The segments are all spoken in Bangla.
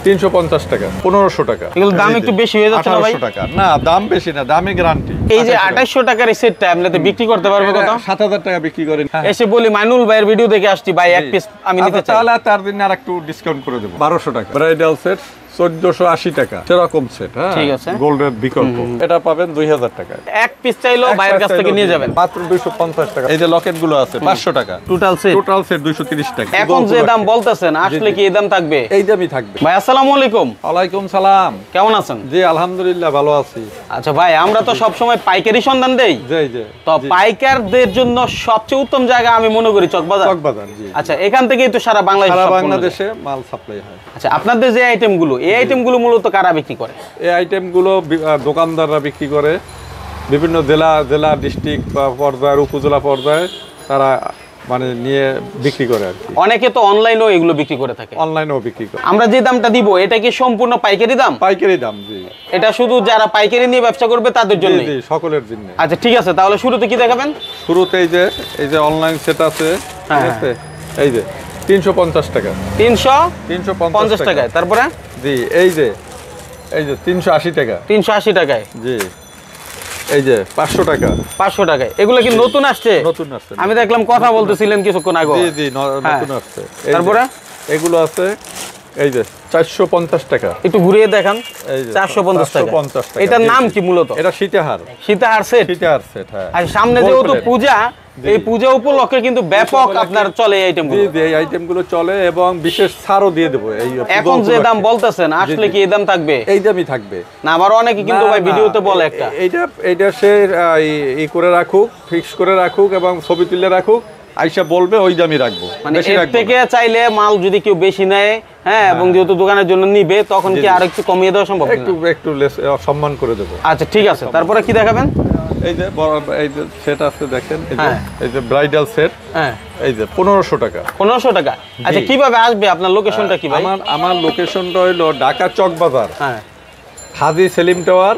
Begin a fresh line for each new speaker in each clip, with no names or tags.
350 টাকা, 1500 টাকা।
এগুলো দাম একটু বেশি হয়ে যাচ্ছে না ভাই?
1800 টাকা। না, দাম বেশি না, দামে গ্যারান্টি।
এই যে 2800 টাকার এই সেটটা আপনাদের বিক্রি করতে পারবে কত?
7000 টাকা বিক্রি করেন।
এসে বলি মাইনুল ভাইয়ের ভিডিও দেখে আসছি ভাই, এক পিস আমি নিতে চাই,
তাহলে তার দিন আর একটু ডিসকাউন্ট করে দেব। 1200 টাকা ব্রাইডাল সেট, 1480 টাকা সেরকম সেট। হ্যাঁ,
ঠিক আছে।
গোল্ডের বিকল্প এটা পাবেন 2000 টাকা।
এক পিস চাইলো ভাইয়ের কাছ থেকে নিয়ে যাবেন
মাত্র 250 টাকা। এই যে লকেট গুলো আছে 500 টাকা
টোটাল সেট
230 টাকা।
এখন যে দাম বলতেছেন আসলে কি এই দাম থাকবে?
এই দামই থাকবে
ভাই আসসালামু আলাইকুম।
ওয়ালাইকুম সালাম,
কেমন আছেন?
জি আলহামদুলিল্লাহ ভালো আছি।
আচ্ছা ভাই, আমরা তো সব সময় পাইকারি সন্ধান দেই।
জি জি।
তো পাইকারদের জন্য সবচেয়ে উত্তম জায়গা আমি মনে করি চকবাজার।
চকবাজার, জি।
আচ্ছা, এখান থেকেই তো সারা
বাংলাদেশে মাল সাপ্লাই হয়।
আচ্ছা, আপনাদের যে আইটেমগুলো, এই আইটেমগুলো মূলত কারা বিক্রি করে?
এই আইটেমগুলো দোকানদাররা বিক্রি করে, বিভিন্ন জেলা ডিস্ট্রিক্ট বা পর্যায়ের উপজেলা পর্যায়ে তারা মানে নিয়ে বিক্রি করে আর কি।
অনেকে তো অনলাইনেও এগুলো বিক্রি করে থাকে।
অনলাইনেও বিক্রি করে।
আমরা যে দামটা দিব এটা কি সম্পূর্ণ পাইকারি দাম?
পাইকারি দাম, জি।
এটা শুধু যারা পাইকারি নিয়ে ব্যবসা করবে তাদের জন্য?
জি, সকলের জন্য।
আচ্ছা ঠিক আছে, তাহলে শুরুতে কি দেখাবেন?
শুরুতে এই যে অনলাইন সেট আছে, ঠিক আছে। এই যে 350 টাকা, 350
টাকায়। তারপরে
জি এই যে 380 টাকা,
380 টাকায়।
জি এই যে 500 টাকা,
500 টাকায়। এগুলো কি নতুন আসছে?
নতুন আসছে।
আমি দেখলাম কথা বলতেছিলেন কিছুক্ষণ আগে।
জি জি, নতুন আসছে।
তারপরে
এগুলো আছে এই যে 450 টাকা।
একটু ঘুরিয়ে দেখান। 450 টাকা। এটার নাম কি মূলত?
এটা সীতাহার
সেট।
সীতাহার সেট, হ্যাঁ।
আর সামনে যেহেতু পূজা, এই পূজা উপলক্ষে কিন্তু ব্যাপক আপনার চলে এই আইটেমগুলো।
জি, এই আইটেমগুলো চলে এবং বিশেষ ছাড়ও দিয়ে দেব। এই
এখন যে দাম বলতেছেন আসলে কি এই দাম থাকবে?
এই দামই থাকবে
না, আবার অনেকে কিন্তু ভাই ভিডিওতে বলে একটা
এইটা সে এই করে রাখুক, ফিক্স করে রাখুক এবং ছবি তুলে রাখুক, আইসা বলবে ওই দামই রাখবো।
মানে এর থেকে চাইলে মাল যদি কেউ বেশি নেয়, হ্যাঁ, এবং যেহেতু দোকানের জন্য নিবে, তখন কি আর একটু কমিয়ে দেওয়া সম্ভব?
একটু সম্মান করে দেবো।
আচ্ছা ঠিক আছে, তারপরে কি দেখাবেন?
এই যে সেট আছে দেখেন, এই যে ব্রাইডাল সেট, হ্যাঁ, এই যে 1500 টাকা।
1500 টাকা। আচ্ছা, কিভাবে আসবে? আপনার লোকেশনটা কি ভাই?
আমার লোকেশনটা হলো ঢাকা চকবাজার,
হ্যাঁ,
হাজী সেলিম টাওয়ার,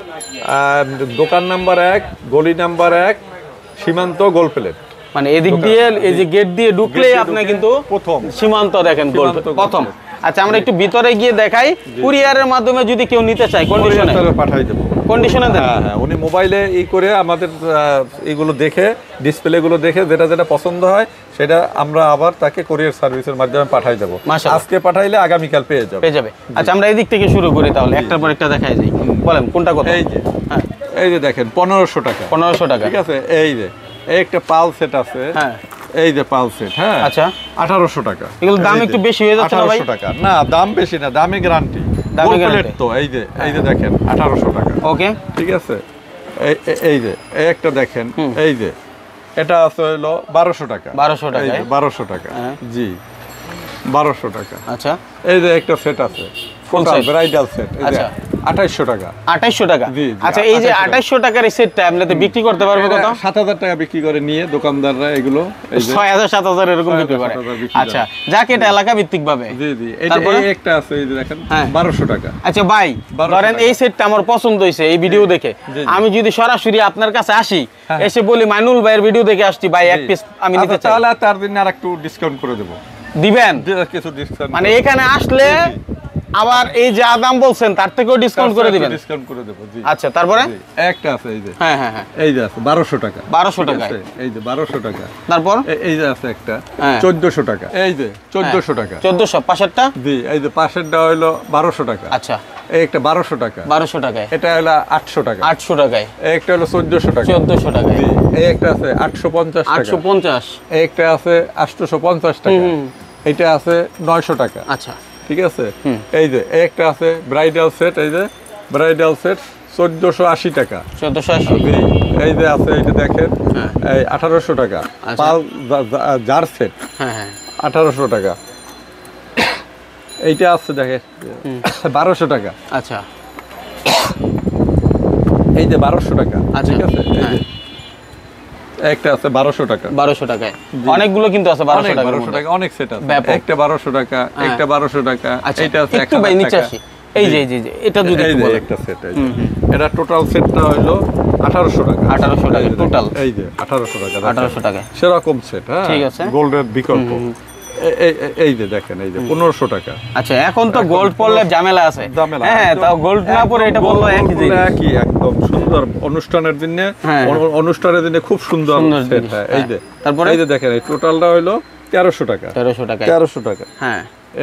দোকান নাম্বার 1, গলি নাম্বার 1, সীমান্ত গোল প্লেট।
মানে এদিক দিয়ে এই যে গেট দিয়ে ঢুকলেই আপনি কিন্তু
প্রথম
সীমান্ত দেখেন, প্রথম। আচ্ছা, আমরা একটু ভিতরে গিয়ে দেখাই। কুরিয়ারের মাধ্যমে যদি কেউ নিতে চায় কন্ডিশনে
পাঠাই দেব।
কন্ডিশনে দেন?
হ্যাঁ, উনি মোবাইলে করে আমাদের এগুলো দেখে, ডিসপ্লে গুলো দেখে যেটা পছন্দ হয় সেটা আমরা আবার তাকে কুরিয়ার সার্ভিসের মাধ্যমে পাঠাই দেব। আজকে পাঠাইলে আগামীকাল পেয়ে যাবে।
আচ্ছা, আমরা এদিক থেকে শুরু করি তাহলে, একটার পর একটা দেখাই যাই। বলেন কোনটা কত?
এই যে দেখেন 1500 টাকা।
1500 টাকা,
ঠিক আছে। এই যে একটা পাল সেট আছে, হ্যাঁ, এই যে পাল সেট, হ্যাঁ।
আচ্ছা,
1800 টাকা।
এগুলো দাম একটু বেশি হয়ে যাচ্ছে না ভাই?
1800 টাকা। না, দাম বেশি না, দামে গ্যারান্টি। তো এই যে দেখেন 1800 টাকা।
ওকে,
ঠিক আছে। এই যে একটা দেখেন, এই যে এটা আছে হলো 1200 টাকা।
1200 টাকা,
1200 টাকা, জি 1200 টাকা।
আচ্ছা,
এই যে একটা সেট আছে ব্রাইডাল সেট, এই যে 2800 টাকা।
2800 টাকা।
জি।
আচ্ছা, এই যে 2800 টাকার এই সেটটা আপনাদের বিক্রি করতে পারবে কত?
7000 টাকা বিক্রি করে নিয়ে দোকানদাররা এগুলো
6000 7000 এরকম বিক্রি করে। আচ্ছা, যাকে এটা এলাকা ভিত্তিক ভাবে।
জি জি। এই একটা আছে, এই যে দেখেন 1200 টাকা।
আচ্ছা ভাই, ধরেন এই সেটটা আমার পছন্দ হইছে এই ভিডিও দেখে, আমি যদি সরাসরি আপনার কাছে আসি, এসে বলি মাইনুল ভাইয়ের ভিডিও দেখে আসছি ভাই, এক পিস আমি নিতে চাই,
তাহলে তার দিন আর একটু ডিসকাউন্ট করে দেব।
দিবেন?
কিছু ডিসকাউন্ট,
মানে এখানে আসলে আবার এই যে দাম বলছেন তার থেকেও ডিসকাউন্ট করে দিবেন?
ডিসকাউন্ট করে দেব, জি।
আচ্ছা, তারপরে
একটা আছে, এই যে,
হ্যাঁ হ্যাঁ হ্যাঁ,
এই যে আছে 1200 টাকা।
1200 টাকা,
এই যে 1200 টাকা।
তারপর
এই যে আছে একটা 1400 টাকা। এই যে 1400 টাকা।
1400 পাশেরটা?
জি, এই যে পাশেরটা হলো 1200 টাকা।
আচ্ছা,
এই একটা 1200 টাকা।
1200 টাকায়।
এটা হলো 800 টাকা।
800 টাকায়।
এই একটা হলো 1400 টাকা।
1400 টাকায়।
জি, এই একটা আছে 850 টাকা।
850।
এই একটা আছে 850 টাকা। এটা আছে 900 টাকা।
আচ্ছা,
ঠিক আছে। এই যে একটা আছে ব্রাইডাল সেট, এই যে ব্রাইডাল সেট 1480 টাকা।
1480।
এই যে আছে, এইটা দেখেন, এই 1800 টাকা। পাল জার সেট,
হ্যাঁ হ্যাঁ,
1800 টাকা। এইটা আছে দেখেন 1200 টাকা।
আচ্ছা,
এই যে 1200 টাকা। ঠিক আছে। এই যে একটা আছে 1200 টাকা।
1200 টাকায় অনেকগুলো কিন্তু আছে 1200 টাকা।
1200 টাকা অনেক সেট আছে। একটা 1200 টাকা, একটা 1200 টাকা। এইটা আছে
একটু ভাই নিচে আসি। এই যে এটা যদি একটু বলেন।
একটা সেট, এই যে এটা টোটাল সেটটা হলো 1800 টাকা।
1800 টাকা টোটাল।
এই যে 1800 টাকা।
1800 টাকা
সেরকম সেট, হ্যাঁ,
ঠিক আছে।
গোল্ডের বিকল্প। এই যে দেখেন এই যে 1500 টাকা।
আচ্ছা এখন তো গোল্ড পড়লে ঝামেলা আছে, হ্যাঁ তাও গোল্ড না পরে এটা বললো একই জিনিস,
একই একদম সুন্দর অনুষ্ঠানের দিনে, অনুষ্ঠানের দিনে খুব সুন্দর সেট। এই যে তারপরে এই যে দেখেন এই টোটালটা হইলো 1300 টাকা। 1300 টাকা। হ্যাঁ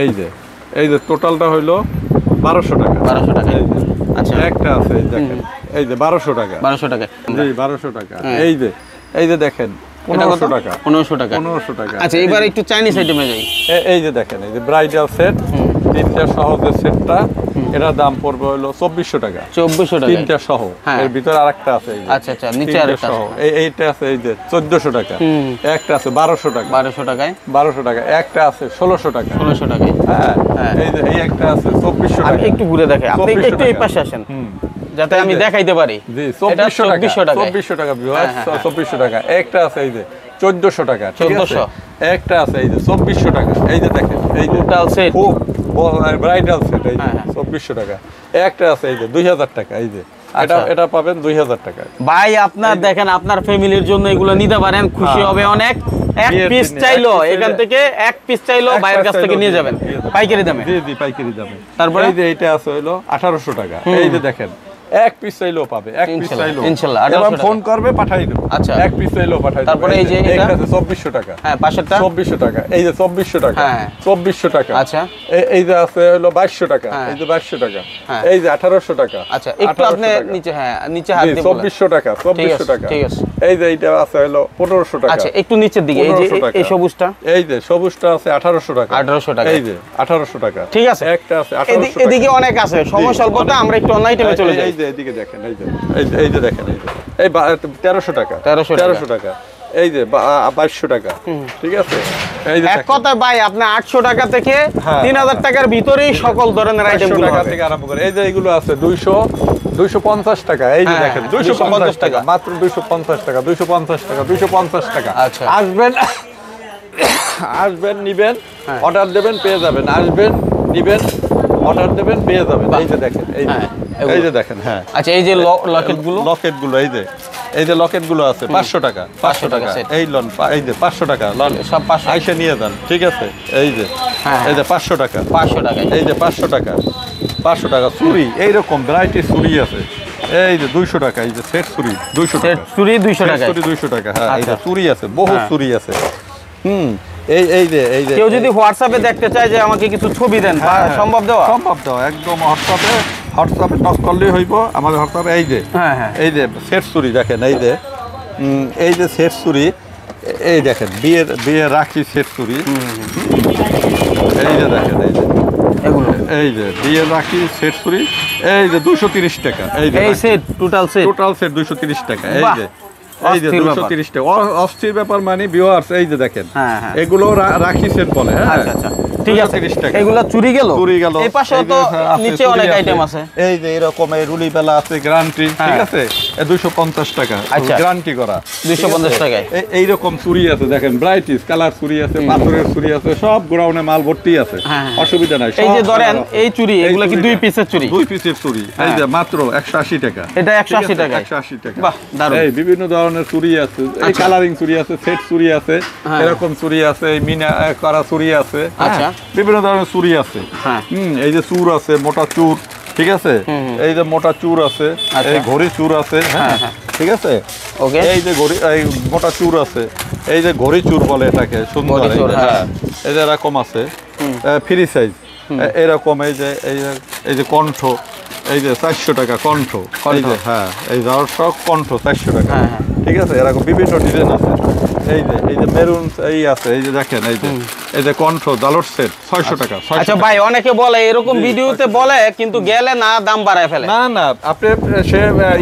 এই যে টোটালটা হইলো 1200 টাকা।
1200 টাকা।
আচ্ছা একটা আছে এই দেখেন এই যে 1200 টাকা।
1200 টাকা।
জি 1200 টাকা। এই যে দেখেন 1500 টাকা। 1500 টাকা। 1500 টাকা।
আচ্ছা এবার একটু চাইনিজ আইটেমে যাই।
এই যে দেখেন এই যে ব্রাইডাল সেট তিনটা সহ যে সেটটা, এটার দাম পড়বে হলো 2400 টাকা। 2400 টাকা তিনটা সহ। এর ভিতরে আরেকটা আছে এই যে।
আচ্ছা নিচে আরেকটা সহ।
এইটা আছে এই যে 1400 টাকা। একটা আছে 1200 টাকা। 1200 টাকায়। 1200 টাকা। একটা আছে 1600 টাকা। 1600 টাকায়। হ্যাঁ এই যে এই একটা আছে 2400 টাকা।
আমি একটু ঘুরে দেখাই, আপনি একটু এই পাশে আসেন যাতে আমি দেখাইতে পারি।
জি 2400 টাকা। 2400 টাকা ভিউয়ার্স, 2400 টাকা। একটা আছে এই যে 1400 টাকা। 1400। একটা আছে এই যে 2400 টাকা। এই যে দেখেন এই
টোটাল সেট
খুব ব্রাইডাল সেট এই যে 2400 টাকা। একটা আছে এই যে 2000 টাকা। এই যে এটা পাবেন 2000 টাকা।
ভাই আপনার দেখেন আপনার ফ্যামিলির জন্য এগুলো নিতে পারেন, খুশি হবে অনেক। এক পিস চাইলো এখান থেকে, এক পিস চাইলো ভাইয়ের কাছ থেকে নিয়ে যাবেন পাইকারি দামে।
জি পাইকারি দামে। তারপরে এই যে এটা আছে হলো 1800 টাকা। এই যে দেখেন এক পিস চাইলেও পাবে, এক পিস চাইলেও
ইনশাআল্লাহ
এবার ফোন করবে পাঠাই দেব। আচ্ছা এক পিস চাইলেও পাঠাই দেব।
তারপরে এই যে এটা
আছে 2400 টাকা।
হ্যাঁ পাশেরটা
2400 টাকা। এই যে 2400 টাকা। হ্যাঁ 2400 টাকা।
আচ্ছা
এই যে আছে হলো 2200 টাকা। এই যে 2200 টাকা। এই যে 1800 টাকা।
আচ্ছা একটু আপনি নিচে নিচে হাত দিয়ে
2400 টাকা। 2400 টাকা।
ঠিক আছে।
এই যে এটা আছে হলো 1500 টাকা।
আচ্ছা একটু নিচের দিকে এই যে এই সবুজটা,
এই যে সবুজটা আছে 1800 টাকা।
1800 টাকা।
এই যে 1800 টাকা।
ঠিক আছে
একটা আছে 1800 টাকা।
এদিকে অনেক আছে, সময় স্বল্পতা, আমরা একটু অন্য আইটেমে চলে যাই।
এই যে এদিকে দেখেন এই যে দেখেন এই 1300 টাকা। 1300 টাকা। এই যে 2200 টাকা। ঠিক আছে। এই যে
এক কথা ভাই আপনি 800 টাকা থেকে 3000 টাকার ভিতরেই সকল ধরনের আইটেমগুলো
টাকা থেকে আরম্ভ করে এই যে এগুলো আছে 250 টাকা। এই যে দেখেন 250 টাকা, মাত্র 250 টাকা। 250 টাকা। 250 টাকা।
আচ্ছা
আসবেন নিবেন, অর্ডার দেবেন পেয়ে যাবেন। আসবেন নিবেন, অর্ডার দেবেন পেয়ে যাবেন। এই যে দেখেন এই যে দেখেন। হ্যাঁ
আচ্ছা এই যে লকেটগুলো
এই যে লকেটগুলো আছে 500 টাকা। 500 টাকা এই লন। এই যে 500 টাকা লন, সব 500 আইসা নিয়ে যান। ঠিক আছে। এই যে 500 টাকা। 500 টাকা। এই যে 500 টাকা। 500 টাকা চুড়ি এইরকম ভ্যারাইটি চুড়ি আছে। এই যে 200 টাকা। এই যে সেট চুড়ি 200 টাকা।
চুড়ি 200 টাকা।
চুড়ি 200 টাকা। হ্যাঁ এই যে চুড়ি আছে, বহু চুড়ি আছে। এই যে
কেউ যদি হোয়াটসঅ্যাপে দেখতে চায় যে আমাকে কিছু ছবি দেন, সম্ভব দেওয়া?
সম্ভব দেওয়া একদম। হোয়াটসঅ্যাপে নক করলেই হইব আমাদের হোয়াটসঅ্যাপে। এই যে সেট চুড়ি দেখেন। এই যে সেট চুড়ি, এই দেখেন বিয়ের রাখি সেট চুড়ি। এই যে দেখেন এই যে বিয়ের রাখি সেট চুড়ি। এই যে 230 টাকা। এই
সেট টোটাল
সেট 230 টাকা। এই যে 230 টাকা। অস্থির ব্যাপার মানে ভিউয়ার্স এই যে দেখেন এগুলো রাখি সেট বলে।
আচ্ছা ঠিক আছে। এগুলো চুরি গেল। এই পাশে তো নিচে অনেক আইটেম আছে।
এই যে এরকম এই রুলি বেলা আছে গ্যারান্টি। ঠিক আছে 250 টাকা গ্যারান্টি করা।
250 টাকায়
এই রকম চুরি আছে দেখেন, ব্রাইটিস কালার চুরি আছে, পাথরের চুরি আছে, সব গোডাউনে মাল ভর্তি আছে। অসুবিধা নাই।
এই যে ধরেন এই চুরি, এগুলো কি 2 পিসের চুরি?
2 পিসের চুরি। এই যে মাত্র 180 টাকা।
এটা 180 টাকা।
180 টাকা।
বাহ দারুণ।
এই বিভিন্ন ধরনের চুরি আছে, এই কালারিং চুরি আছে, সেট চুরি আছে, এরকম চুরি আছে, এই মিনা করা চুরি আছে। আচ্ছা বিভিন্ন ধরনের চুরি আছে। এই যে চুর আছে, মোটা চুর। ঠিক আছে। এই যে মোটা চুর আছে, এই ঘড়ি চুর আছে। হ্যাঁ ঠিক আছে। ওকে। এই যে ঘড়ি এই মোটা চুর আছে, এই যে ঘড়ি চুর বলে এটাকে, সুন্দর। হ্যাঁ এই যে এরকম আছে ফ্রি সাইজ এরকম। এই যে কণ্ঠ, এই যে 400 টাকা কণ্ঠ। এই যে এই দর্শক কণ্ঠ 400 টাকা। ঠিক আছে। এরকম বিভিন্ন ডিজাইন আছে। এই যে মেরুন এই আছে। এই যে দেখেন এই যে কণ্ঠ জালর সেট 600 টাকা।
আচ্ছা ভাই অনেকে বলে এরকম ভিডিওতে বলে, কিন্তু গেলে না দাম বাড়ায় ফেলে।
না আপনি সে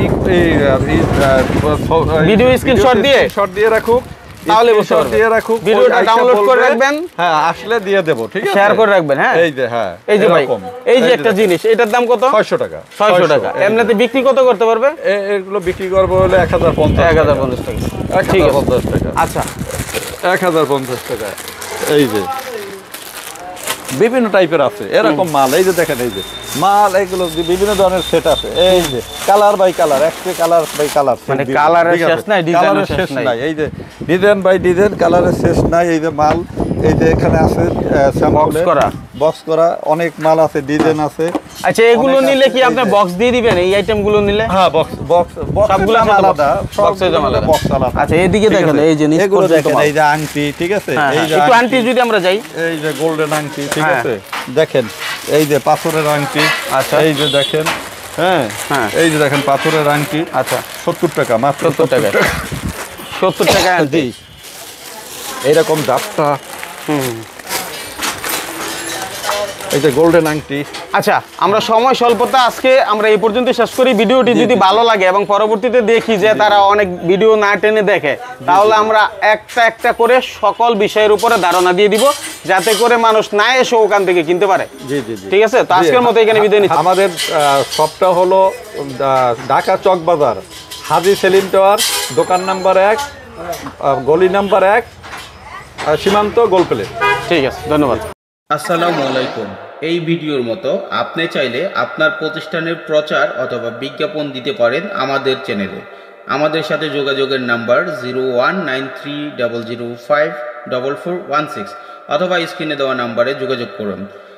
ভিডিও স্ক্রিনশট
দিয়ে রাখুক,
তাহলে বুঝতে পারবেন।
দিয়ে রাখুক,
ভিডিওটা ডাউনলোড করে রাখবেন।
হ্যাঁ আসলে দিয়ে দেব। ঠিক আছে।
শেয়ার করে রাখবেন। হ্যাঁ এই যে ভাই এই যে একটা জিনিস, এটার দাম কত?
600 টাকা।
600 টাকা। এমনিতে বিক্রি কত করতে পারবে?
এগুলো বিক্রি করবো হলে 1050
টাকা। ঠিক আছে
1050 টাকা।
আচ্ছা
1050 টাকা। এই যে বিভিন্ন টাইপের আছে এরকম মাল। এই যে দেখেন এই যে মাল, এগুলো বিভিন্ন ধরনের সেট আছে। এই যে কালার বাই কালার, একটা কালার বাই কালার,
মানে কালারের শেষ নাই, ডিজাইনের শেষ নাই।
এই যে ডিজাইন বাই ডিজাইন, কালারের শেষ নাই। এই যে মাল এই যে এখানে আছে বক্স করা অনেক মাল আছে, ডিজাইন আছে।
আচ্ছা, এগুলো নিলে কি আপনি বক্স দিয়ে দিবেন? এই আইটেমগুলো নিলে
হ্যাঁ, বক্স সবগুলো আলাদা,
বক্সের দাম আলাদা।
বক্স আলাদা।
আচ্ছা, এইদিকে দেখেন, এই যে নিচ
এগুলো দেখেন, এই যে আংটি, ঠিক আছে, এই যে
একটু আংটি যদি আমরা যাই,
এই যে গোল্ডেন আংটি, ঠিক আছে, দেখেন এই যে পাথরের আংটি।
আচ্ছা,
এই যে দেখেন, হ্যাঁ হ্যাঁ, এই যে দেখেন পাথরের আংটি।
আচ্ছা,
70 টাকা, মাত্র
70 টাকা। 70 টাকা আংটি।
এইরকম জাপটা, এই যে গোল্ডেন আংটি।
আচ্ছা, আমরা সময় স্বল্পতা আজকে আমরা এই পর্যন্ত শেষ করি। ভিডিওটি যদি ভালো লাগে এবং পরবর্তীতে দেখি যে তারা অনেক ভিডিও না টেনে দেখে, তাহলে আমরা একটা একটা করে সকল বিষয়ের উপরে ধারণা দিয়ে দিব, যাতে করে মানুষ না এসে ওখান থেকে কিনতে পারে।
জি জি,
ঠিক আছে। তো আজকের মতো এখানে বিদায় নিচ্ছি।
আমাদের শপটা হলো ঢাকা চক বাজার, হাজী সেলিম টাওয়ার, দোকান নাম্বার 1, গলি নাম্বার 1, সীমান্ত গোলপ্লে।
ঠিক আছে, ধন্যবাদ।
আসসালামু আলাইকুম। এই ভিডিওর মতো আপনি চাইলে আপনার প্রতিষ্ঠানের প্রচার অথবা বিজ্ঞাপন দিতে পারেন আমাদের চ্যানেলে। আমাদের সাথে যোগাযোগের নাম্বার 019300544416 অথবা স্ক্রিনে দেওয়া নাম্বারে যোগাযোগ করুন।